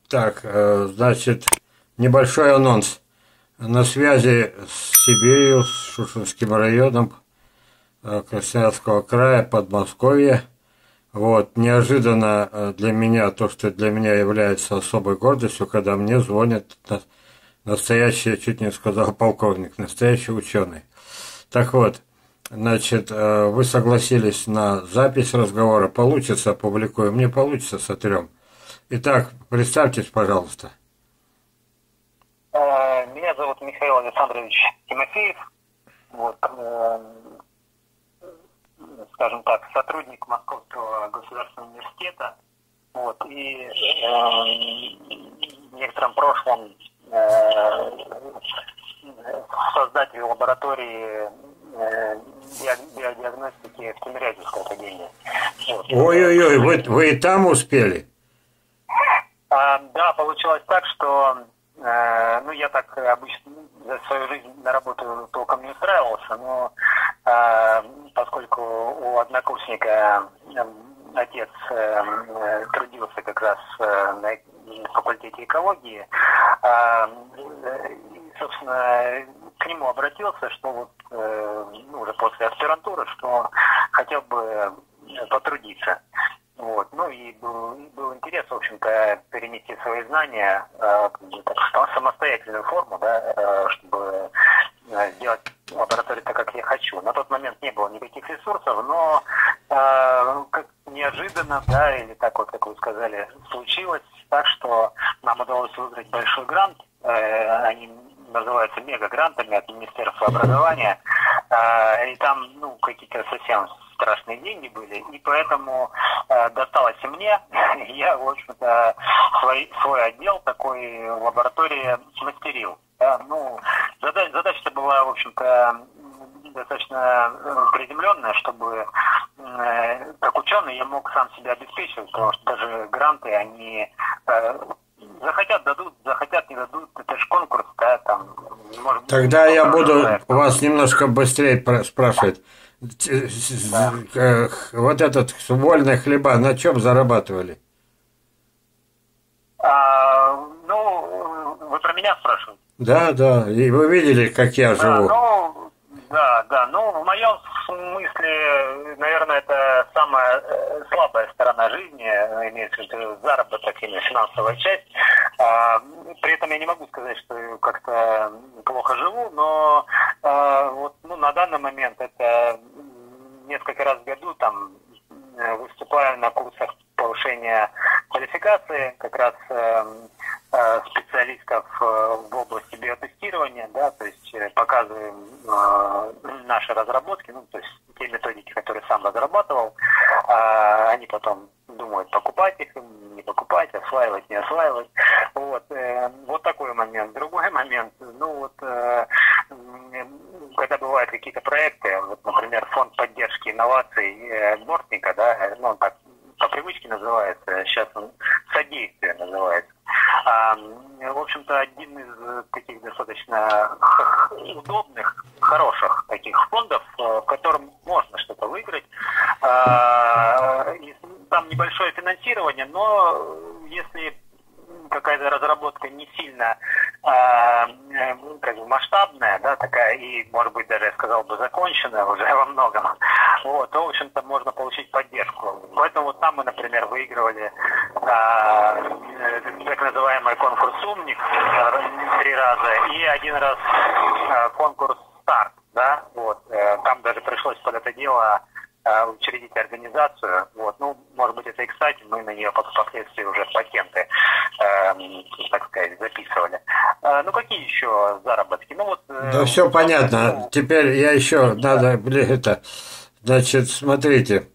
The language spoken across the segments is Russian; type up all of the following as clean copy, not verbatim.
Так, значит, небольшой анонс. На связи с Сибирью, с Шушинским районом Красноярского края, Подмосковья. Вот, неожиданно для меня, то, что для меня является особой гордостью, когда мне звонят настоящий, я чуть не сказал полковник, настоящий ученый. Так вот, значит, вы согласились на запись разговора, получится, опубликуем, не получится, сотрем. Итак, представьтесь, пожалуйста. Меня зовут Михаил Александрович Тимофеев. Вот, скажем так, сотрудник Московского государственного университета. Вот, и в некотором прошлом создатель лаборатории биодиагностики в Тимирязевской академии. Вот. Ой-ой-ой, вы и там успели? Да, получилось так, что я так обычно за свою жизнь на работу толком не устраивался, но поскольку у однокурсника отец трудился как раз на факультете экологии, собственно, к нему обратился, что вот уже после аспирантуры, что хотел бы потрудиться. Вот. Ну и был интерес, в общем-то, перенести свои знания в самостоятельную форму, да, чтобы сделать лабораторию так, как я хочу. На тот момент не было никаких ресурсов, но как неожиданно, да, или так вот, как вы сказали, случилось так, что нам удалось выиграть большой грант. Они называются мегагрантами от Министерства образования. И там, какие-то совсем страшные деньги были, и поэтому досталось и мне. Я, в общем-то, свой отдел такой в лаборатории смастерил. Да, задача была, в общем-то, достаточно приземленная, чтобы как ученый я мог сам себя обеспечивать, потому что даже гранты, они захотят дадут, захотят не дадут, это же конкурс, да, там, может быть. Тогда я буду вас немножко быстрее спрашивать. Да. Вот этот вольный хлеба на чем зарабатывали? Вы про меня спрашиваете? Да, и вы видели, как я живу. В моем смысле, наверное, это самая слабая сторона жизни, имеется в виду заработок или финансовая часть. При этом я не могу сказать, что как-то плохо живу, но на данный момент это несколько раз в году там выступаю на курсах повышения квалификации, как раз специалистов в области биотестирования, да, то есть показываем наши разработки, то есть те методики, которые сам разрабатывал, они потом думают, покупать их, не покупать, осваивать, не осваивать. Вот такой момент. Другой момент, когда бывают какие-то проекты, например, фонд поддержки инноваций Бортника, да, он так по привычке называется, сейчас он содействие называется. В общем-то, один из таких достаточно удобных, хороших таких фондов, в котором можно что-то выиграть. Там небольшое финансирование, но если какая-то разработка не сильно масштабная, да, такая, и, может быть, даже, я сказал бы, законченная уже во многом, то, в общем-то, можно получить поддержку. Поэтому там мы, например, выигрывали так называемый конкурс «Умник» 3 раза и 1 раз конкурс «Старт», да, там даже пришлось под это дело учредить организацию. Может быть, это и кстати, мы на нее впоследствии уже патенты, так сказать, записывали. Какие еще заработки? Да все понятно. Теперь я еще надо, значит, смотрите,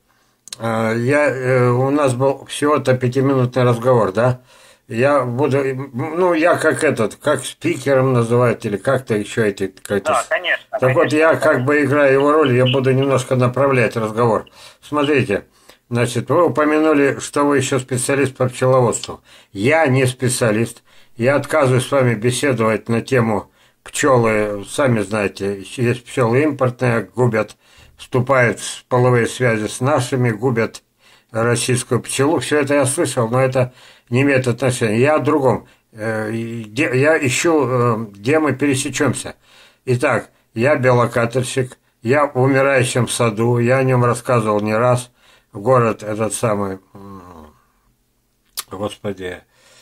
у нас был всего-то 5-минутный разговор, да? Я буду, я как спикером называют, или как-то еще эти... Да, конечно. Так конечно. Вот, я как бы играю его роль, я буду немножко направлять разговор. Смотрите, значит, вы упомянули, что вы еще специалист по пчеловодству. Я не специалист, я отказываюсь с вами беседовать на тему пчелы, сами знаете, есть пчелы импортные, губят, вступают в половые связи с нашими, губят российскую пчелу. Все это я слышал, но это не имеет отношения. Я о другом. Я ищу, где мы пересечемся. Итак, я белокатерщик, я в умирающем саду, я о нем рассказывал не раз. Город этот самый, господи,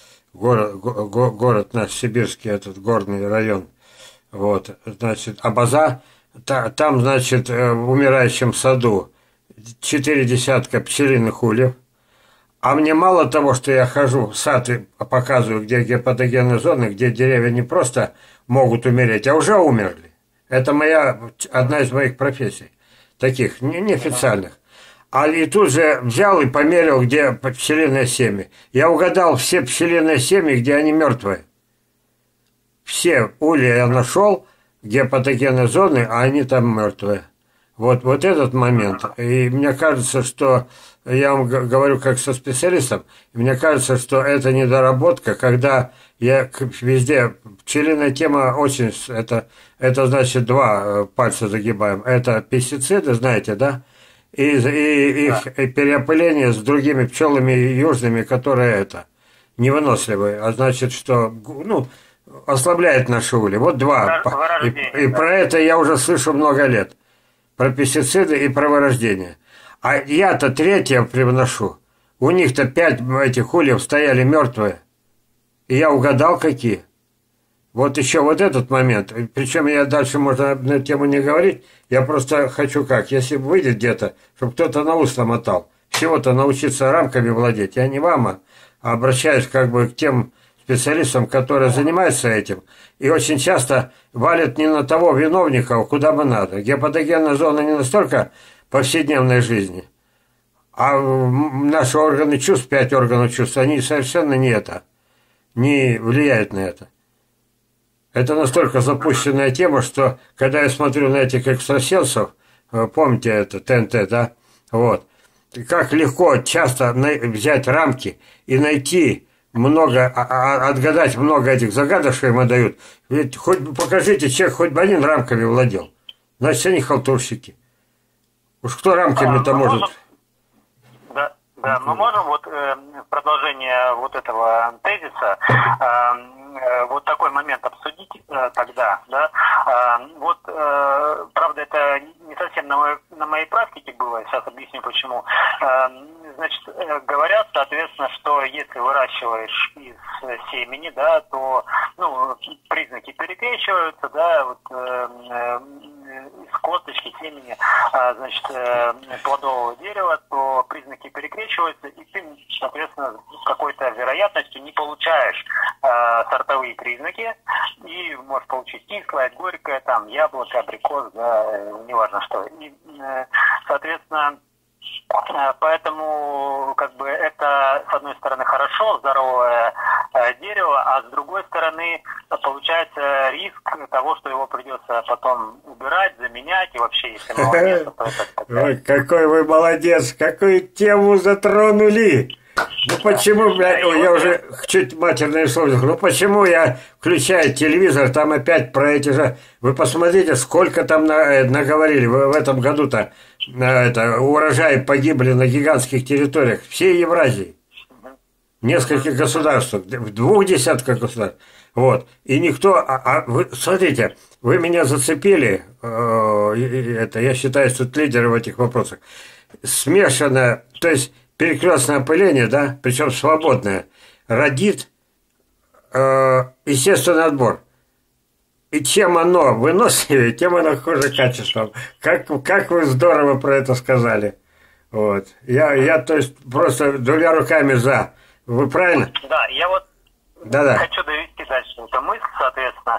город наш сибирский, этот горный район. Вот, значит, Абаза, там, значит, в умирающем саду 4 десятка пчелиных ульев. А мне мало того, что я хожу в сад и показываю, где гепатогенные зоны, где деревья не просто могут умереть, а уже умерли. Это одна из моих профессий, таких неофициальных. А и тут же взял и померил, где пчелиное семя. Я угадал все пчелиные семьи, где они мертвые. Все улья я нашел, где патогенные зоны, а они там мертвые. Вот этот момент. И мне кажется, что, я вам говорю как со специалистом, мне кажется, что это недоработка, когда я везде, пчелиная тема очень, это значит 2 пальца загибаем. Это пестициды, знаете, да? И их переопыление с другими пчелами южными, которые невыносливые. А значит, что, ослабляет наши ульи. Вот 2. И про это я уже слышу много лет. Про пестициды и про вырождение. А я-то 3 привношу. У них-то 5 этих ульев стояли мертвые. И я угадал, какие. Вот еще вот этот момент. Причем я дальше, можно на эту тему не говорить. Я просто хочу как. Если выйдет где-то, чтобы кто-то на ус намотал. Всего-то научиться рамками владеть. Я не вам, а обращаюсь как бы к тем специалистам, которые занимаются этим. И очень часто валят не на того виновника, куда бы надо. Гепатогенная зона не настолько повседневной жизни. А наши органы чувств, 5 органов чувств, они совершенно не влияют на это. Это настолько запущенная тема, что когда я смотрю на этих экстрасенсов, помните это, ТНТ, да? Вот. Как легко часто взять рамки и найти отгадать много этих загадок, что им дают. Ведь хоть бы покажите, человек хоть бы один рамками владел. Значит, они халтурщики. Уж кто рамками-то может... Да, мы можем в продолжение вот этого тезиса вот такой момент обсудить тогда, да. Правда, это не совсем на моей практике было, сейчас объясню почему. Значит, говорят, соответственно, что если выращиваешь из семени, да, то, признаки перекрещиваются, да, из косточки семени, значит, плодового дерева, то признаки перекрещиваются, и ты, соответственно, с какой-то вероятностью не получаешь сортовые признаки, и можешь получить кислое, горькое, там, яблоко, абрикос, да, неважно что. И, соответственно, поэтому, это, с одной стороны, хорошо, здоровое дерево, а с другой стороны, получается риск того, что его придется потом убирать, заменять, и вообще, если мало места, то это... Ой, какой вы молодец, какую тему затронули! Почему, я уже чуть матерное слово, почему я включаю телевизор, там опять про эти же... Вы посмотрите, сколько там наговорили. В этом году-то урожаи погибли на гигантских территориях всей Евразии. В нескольких государствах, в 2 десятках государств. Вот. И никто... вы, смотрите, вы меня зацепили, я считаю, что лидеры в этих вопросах. Смешанное, то есть... Перекрестное опыление, да, причем свободное, родит естественный отбор. И чем оно выносливее, тем оно хуже качеством. Как вы здорово про это сказали. Вот. Я то есть, просто 2 руками за. Вы правильно? Да, я хочу довести дальше эту мысль, соответственно.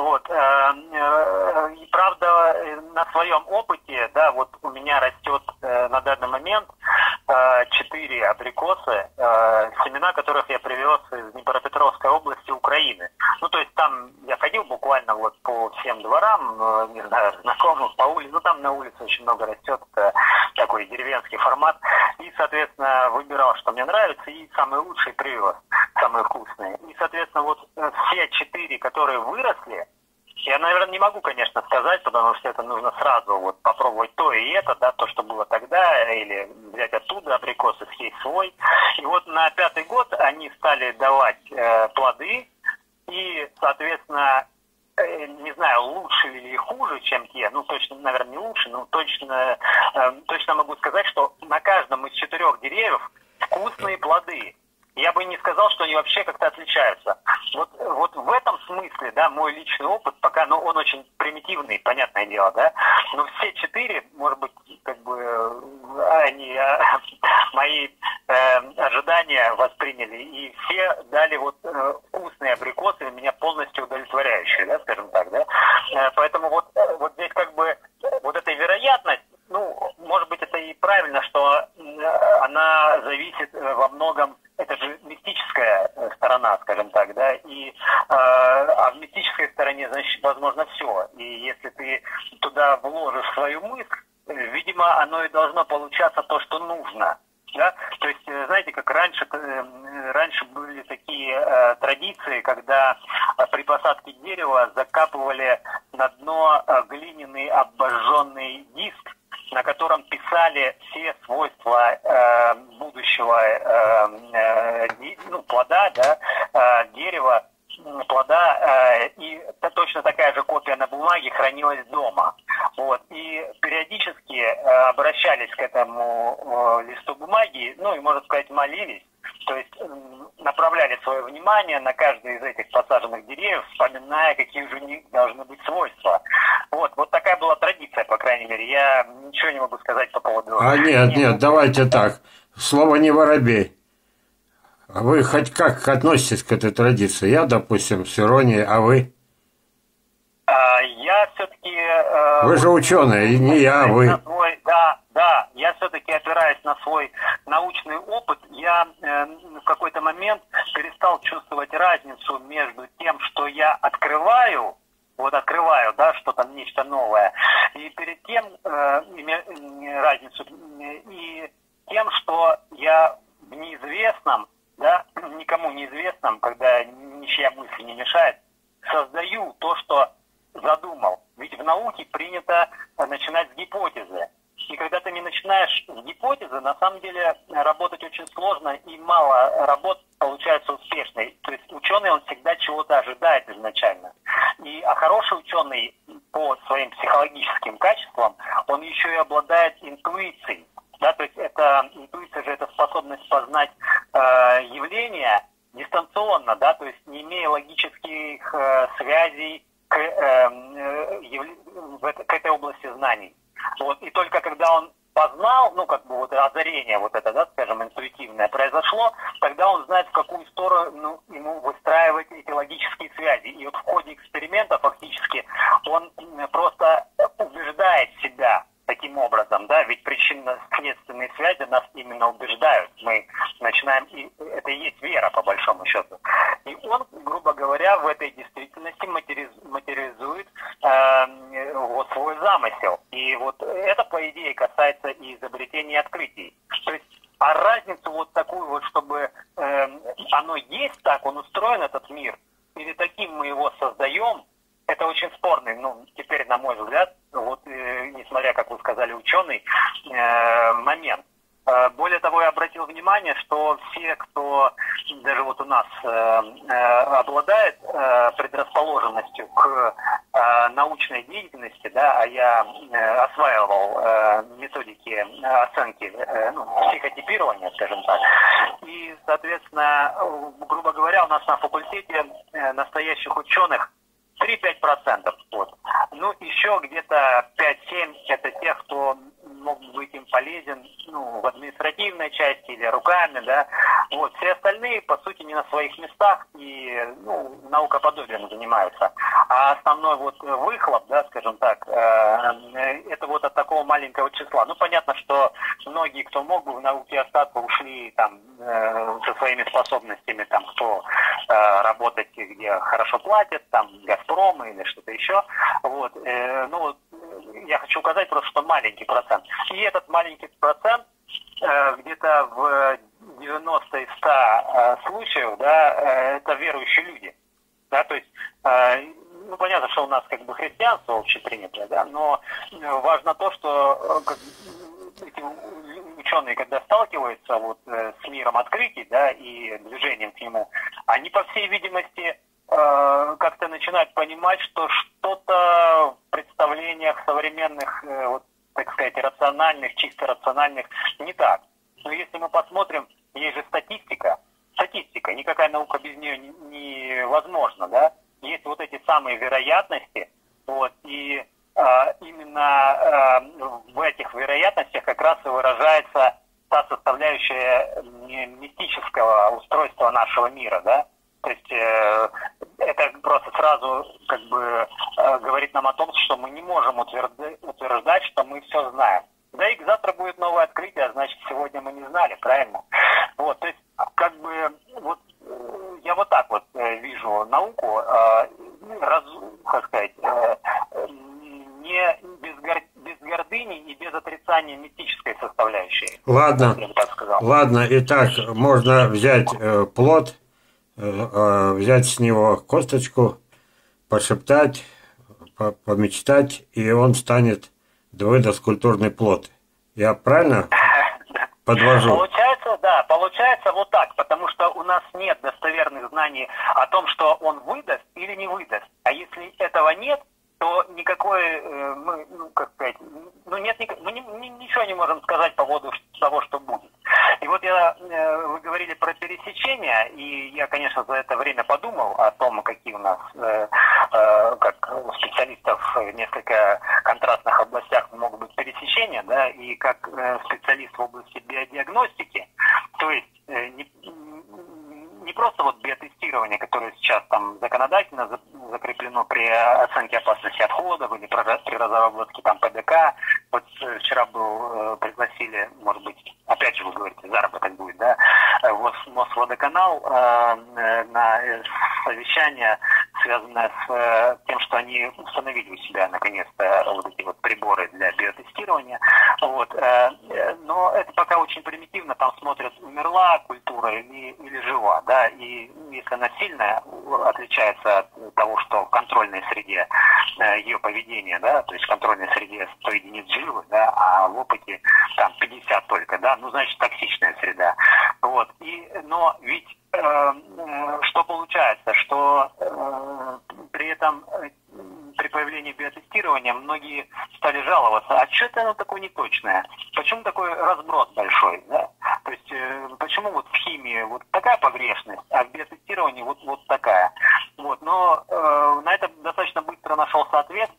И правда, на своем опыте, да, у меня растет на данный момент 4 абрикосы, семена которых я привез из Днепропетровской области Украины. То есть там я ходил буквально по всем дворам, не знаю, знакомых по улице, там на улице очень много растет, это такой деревенский формат. И, соответственно, выбирал, что мне нравится, и самые лучшие привез, самые вкусные. И, соответственно, все 4, которые выросли, Я, наверное, не могу, конечно, сказать, потому что это нужно сразу вот попробовать то и это, да, то, что было тогда, или взять оттуда абрикосы, съесть свой. И вот на 5-й год они стали давать плоды, и, соответственно, не знаю, лучше или хуже, чем те, ну, точно, наверное, не лучше, но точно могу сказать, что на каждом из 4 деревьев вкусные плоды. Я бы не сказал, что они вообще как-то отличаются. Вот в этом смысле, да, мой личный опыт, пока, ну, он очень примитивный, понятное дело, да, но все 4, может быть, как бы, они мои ожидания восприняли, и все дали вот вкусные абрикосы, меня полностью удовлетворяющие, да, скажем так, да. Поэтому вот здесь как бы вот эта вероятность, ну, может быть, это и правильно, что она зависит во многом, это же мистическая сторона, скажем так, да, и в мистической стороне, значит, возможно все. И если ты туда вложишь свою мысль, видимо, оно и должно получаться то, что нужно. Да? То есть, знаете, как раньше были такие традиции, когда при посадке дерева закапывали на дно глиняный обожженный диск, на котором писали все свойства будущего плода, да, дерева, плода, и точно такая же копия на бумаге хранилась дома. Вот. И периодически обращались к этому листу бумаги, ну и, можно сказать, молились, то есть направляли свое внимание на каждый из этих посаженных деревьев, вспоминая, какие же у них должны быть свойства. Вот такая была традиция, по крайней мере. Я ничего не могу сказать по поводу... Нет, давайте так. Слово не воробей. А вы хоть как относитесь к этой традиции? Я, допустим, с иронией, а вы? Я все-таки... Вы же ученые, и не я, а вы. Да, я все-таки опираюсь на свой научный опыт. Я в какой-то момент перестал чувствовать разницу между тем, что я открываю, да, что-то, нечто новое, и перед тем разницу, и тем, что я в неизвестном, да, никому неизвестном, когда ничья мысль не мешает, создаю то, что задумал. Ведь в науке принято начинать с гипотезы. И когда ты не начинаешь с гипотезы, на самом деле работать очень сложно, и мало работ получается успешной. То есть ученый, он всегда чего-то ожидает изначально. А хороший ученый по своим психологическим качествам, он еще и обладает интуицией. Да, то есть интуиция же это способность познать явления дистанционно, да, то есть не имея логических связей к этой области знаний. Вот, и только когда он познал, ну, как бы вот озарение вот это, да, скажем, интуитивное произошло, тогда он знает, в какую сторону ему выстраивать эти логические связи. И вот в ходе эксперимента фактически он просто убеждает себя таким образом, да, ведь причинно-следственные связи нас именно убеждают. Мы начинаем, и это и есть вера, по большому счету. И он, грубо говоря, в этой действительности материализует вот свой замысел. И вот это, по идее, касается и изобретений, и открытий. То есть, а разницу вот такую вот, чтобы оно есть так, он устроен, этот мир, или таким мы его создаем, это очень спорный, ну, теперь, на мой взгляд, вот, несмотря, как вы сказали, ученый, момент. Более того, я обратил внимание, что все, кто даже вот у нас обладает предрасположенностью к научной деятельности, да, а я осваивал методики оценки, психотипирования, скажем так, и, соответственно, грубо говоря, у нас на факультете настоящих ученых 3-5%. Вот. Ну, еще где-то 5-7 это тех, кто мог быть им полезен, ну, в административной части или руками, да. Вот. Все остальные, по сути, не на своих местах и, ну, наукоподобием занимаются. А основной вот выхлоп, да, скажем так, это вот от такого маленького числа. Ну, понятно, что многие, кто мог бы в науке остаться, ушли там со своими способностями, там, кто работать, где хорошо платят, там, Газпром или что-то еще. Вот. Ну, вот, я хочу указать просто, что маленький процент. И этот маленький процент где-то в 90 из 100 случаев, да, это верующие люди. Да, то есть, ну, понятно, что у нас как бы христианство общепринятое, да, но важно то, что эти ученые, когда сталкиваются вот с миром открытий, да, и движением к нему, они, по всей видимости, как-то начинают понимать, что что-то в представлениях современных, вот, так сказать, рациональных, чисто рациональных, не так. Но если мы посмотрим, есть же статистика, никакая наука без нее невозможна, да, есть вот эти самые вероятности, вот, и именно в этих вероятностях как раз и выражается та составляющая мистического устройства нашего мира, да. То есть это просто сразу как бы говорит нам о том, что мы не можем утверждать, что мы все знаем. Да и завтра будет новое открытие, а значит сегодня мы не знали, правильно? Вот, то есть как бы вот я вот так вот вижу науку, как сказать, не без гордыни и без отрицания мистической составляющей. Ладно, ладно, итак, можно взять плод, взять с него косточку, пошептать, помечтать, и он станет двоидоскультурный плод. Я правильно подвожу? Получается вот так, потому что у нас нет достоверных знаний о том, что он выдаст или не выдаст. А если этого нет, то никакой, мы ничего не можем сказать по поводу того, что будет. И вот вы говорили про пересечения, и я, конечно, за это время подумал о том, какие у нас, как у специалистов в несколько контрастных областях могут быть пересечения, да, и как специалист в области биодиагностики, то есть не просто вот биотестирование, которое сейчас там законодательно закреплено при оценке опасности отходов или при разработке там ПДК. Вот вчера пригласили, может быть, опять же вы говорите, заработок будет, да, Мосводоканал на совещание, связанное с тем, что они установили у себя наконец-то вот эти вот приборы для биотестирования. Вот. Но это пока очень примитивно, там смотрят, умерла культура или жива, да, и если она сильно отличается от того, что в контрольной среде ее поведение, да, то есть в контрольной среде 100 единиц живых, да, а в опыте там 50 только, да, ну, значит, токсичная среда. Вот. Но ведь что получается, что при этом при появлении биотестирования многие стали жаловаться, а что это оно такое неточное? Почему такой разброс большой? Да? То есть почему вот в химии вот такая погрешность, а в биотестировании вот такая? Вот. Но на это достаточно быстро нашелся ответ.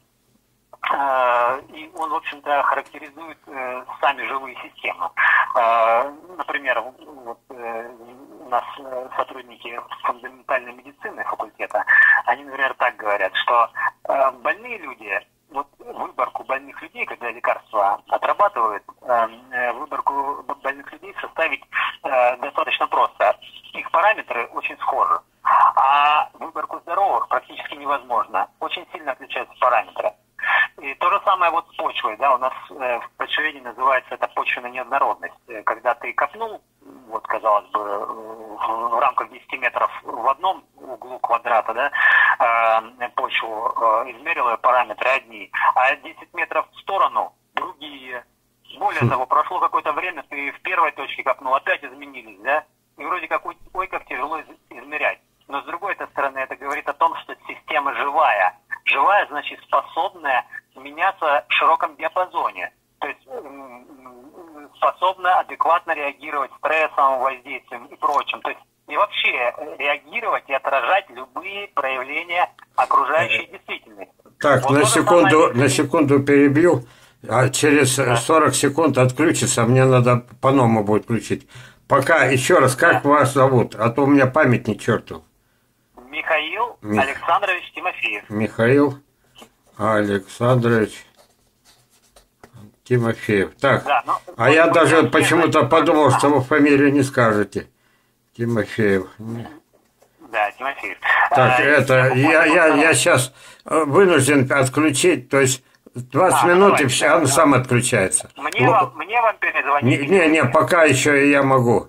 И он, в общем-то, характеризует сами живые системы. Например, вот, у нас сотрудники фундаментальной медицины факультета, они, например, так говорят, что больные люди, вот выборку больных людей, когда лекарства отрабатывают, выборку больных людей составить достаточно просто. Их параметры очень схожи. А выборку здоровых практически невозможно. Очень сильно отличаются параметры. И то же самое вот с почвой, да, у нас в почве называется это почвенная неоднородность. Когда ты копнул, вот, казалось бы, в рамках 10 метров в одном углу квадрата, да, почву измерил, ее параметры одни, а 10 метров в сторону другие. Более того, прошло какое-то время, ты в первой точке копнул, опять изменились, да, и вроде как, ой, как тяжело измерять. Но с другой стороны, это говорит о том, что система живая. Живая, значит, способная меняться в широком диапазоне. То есть способна адекватно реагировать стрессовым воздействием и прочим. То есть и вообще реагировать и отражать любые проявления окружающей действительности. Так, вот на секунду перебью, а через 40 секунд отключится, мне надо по-новому будет включить. Пока еще раз, как вас зовут? А то у меня память не чертов. Михаил Александрович Тимофеев. Михаил Александрович Тимофеев. Так, да, я даже почему-то подумал, что вы фамилию не скажете. Тимофеев. Да, Тимофеев. Так, я сейчас вынужден отключить, то есть 20 минут, и все, он сам отключается. Мне вам перезвонить? Не, пока еще я могу.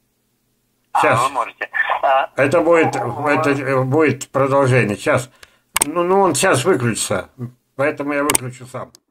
Сейчас. Вы можете. Это будет продолжение. Сейчас Ну, он сейчас выключится, поэтому я выключу сам.